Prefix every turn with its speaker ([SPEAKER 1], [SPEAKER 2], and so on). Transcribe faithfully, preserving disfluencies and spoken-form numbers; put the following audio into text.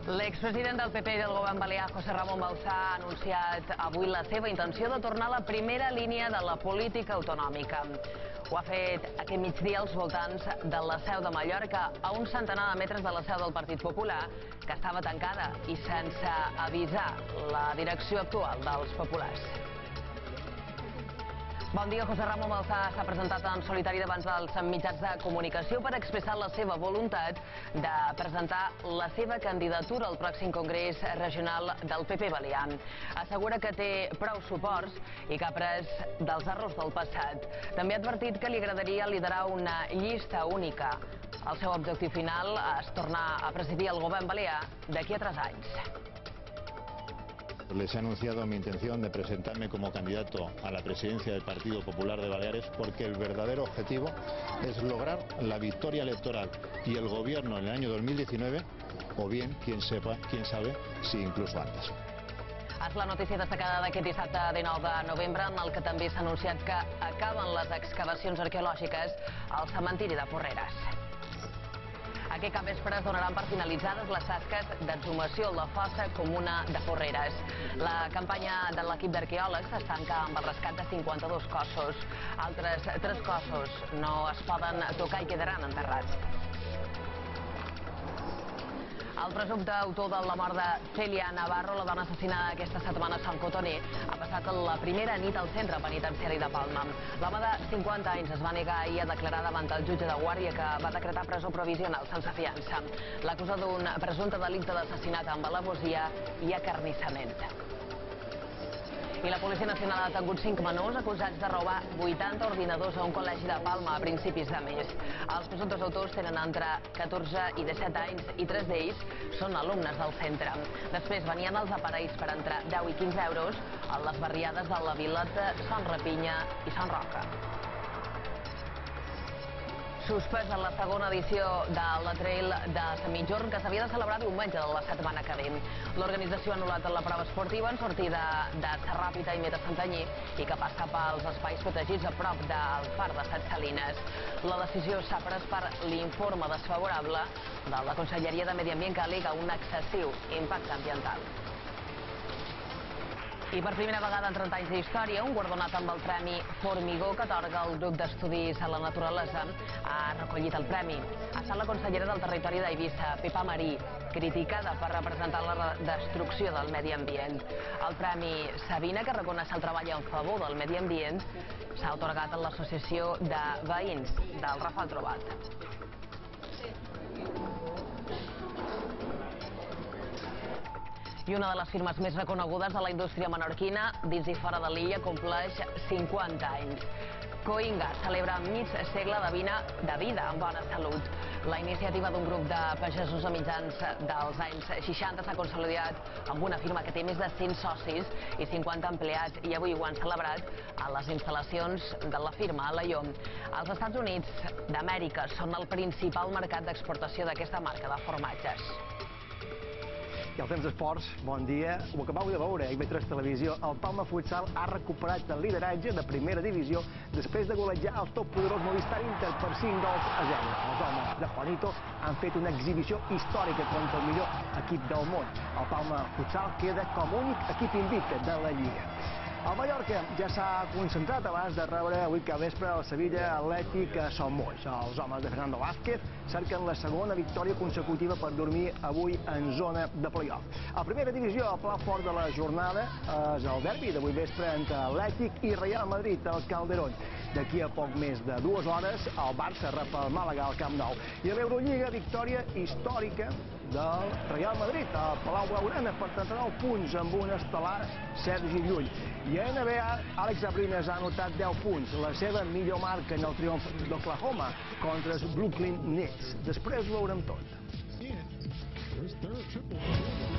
[SPEAKER 1] L'expresident del P P i del govern balear, José Ramón Bauzá, ha anunciat avui la seva intenció de tornar a la primera línia de la política autonòmica. Ho ha fet aquest migdia als voltants de la seu de Mallorca, a un centenar de metres de la seu del Partit Popular, que estava tancada i sense avisar la direcció actual dels populars. Bon dia, José Ramón Bauzá s'ha presentat en solitari davant dels mitjans de comunicació per expressar la seva voluntat de presentar la seva candidatura al pròxim Congrés Regional del P P Balear. Assegura que té prou suports i que ha après dels errors del passat. També ha advertit que li agradaria liderar una llista única. El seu objectiu final és tornar a presidir el govern balear d'aquí a tres anys.
[SPEAKER 2] Les he anunciado mi intención de presentarme como candidato a la presidencia del Partido Popular de Baleares porque el verdadero objetivo es lograr la victoria electoral y el gobierno en el año dos mil diecinueve, o bien, quién sepa, quién sabe, si incluso antes.
[SPEAKER 1] És la notícia destacada d'aquest dissabte dinou de novembre, en el que també s'ha anunciat que acaben les excavacions arqueològiques al cementiri de Porreres. Aquest capvespre es donaran per finalitzades les tasques d'exhumació a la fossa comuna de Porreres. La campanya de l'equip d'arqueòlegs es tanca amb el rescat de cinquanta-dos cossos. Altres tres cossos no es poden tocar i quedaran enterrats. El presumpte autor de la mort de Celia Navarro, la dona assassinada aquesta setmana a Sant Cotoner, ha passat la primera nit al centre penitenciari de Palma. L'home de cinquanta anys es va negar ahir a declarar davant el jutge de guàrdia, que va decretar presó provisional sense fiança. L'acusa d'un presumpte delicte d'assassinat amb alevosía i acarnissament. I la Policia Nacional ha detingut cinc menors acusats de robar vuitanta ordinadors a un col·legi de Palma a principis de mes. Els presumptes autors tenen entre catorze i disset anys i tres d'ells són alumnes del centre. Després venien els aparells per entre deu i quinze euros a les barriades de la Vila de Son Rapinya i Son Roca. Suspès en la segona edició de la Trail de Sant Migjorn, que s'havia de celebrar diumenge de la setmana que ve. L'organització ha anul·lat la prova esportiva en sortida de Serràpita i Meta Santanyí i que passa pels espais protegits a prop del far de Set Salines. La decisió s'ha pres per l'informe desfavorable de la Conselleria de Medi Ambient, que al·lega un excessiu impacte ambiental. I per primera vegada en trenta anys d'història, un guardonat amb el Premi Formigó que atorga el grup d'estudis a la naturalesa ha recollit el premi. Ha estat la consellera del Territori d'Eivissa, Pepa Marí, criticada per representar la destrucció del medi ambient. El Premi Sabina, que reconeix el treball en favor del medi ambient, s'ha atorgat a l'Associació de Veïns del Rafal Trobat. I una de les firmes més reconegudes de la indústria menorquina, dins i fora de l'illa, compleix cinquanta anys. Coinga celebra mig segle de vida, de vida en bona salut. La iniciativa d'un grup de pagesos a mitjans dels anys seixanta s'ha consolidat amb una firma que té més de cent socis i cinquanta empleats, i avui ho han celebrat a les instal·lacions de la firma a Alaior. Els Estats Units d'Amèrica són el principal mercat d'exportació d'aquesta marca de formatges.
[SPEAKER 3] I al temps d'esports, bon dia. Ho acabeu de veure a I V tres Televisió. El Palma Futsal ha recuperat el lideratge de primera divisió després de golejar el toppoderós Movistar Inter per cinc gols a zero. Els homes de Juanito han fet una exhibició històrica contra el millor equip del món. El Palma Futsal queda com únic equip invicte de la Lliga. El Mallorca ja s'ha concentrat abans de rebre avui cap vespre el Sevilla Atlètic a Sant Moix. Els homes de Fernando Vázquez cerquen la segona victòria consecutiva per dormir avui en zona de play-off. A primera divisió, el pla fort de la jornada és el derbi d'avui vespre entre Atlètic i Real Madrid al Calderón. D'aquí a poc més de dues hores, el Barça rep el Màlaga al Camp Nou. I a l'Eurolliga, victòria històrica del Real Madrid al Palau Blaugrana per trenta-nou punts amb un estel·lar Sergi Llull. I a N B A, Àlex Abrines ha anotat deu punts, la seva millor marca en el triomf d'Oklahoma contra els Brooklyn Nets. Després ho veurem tot.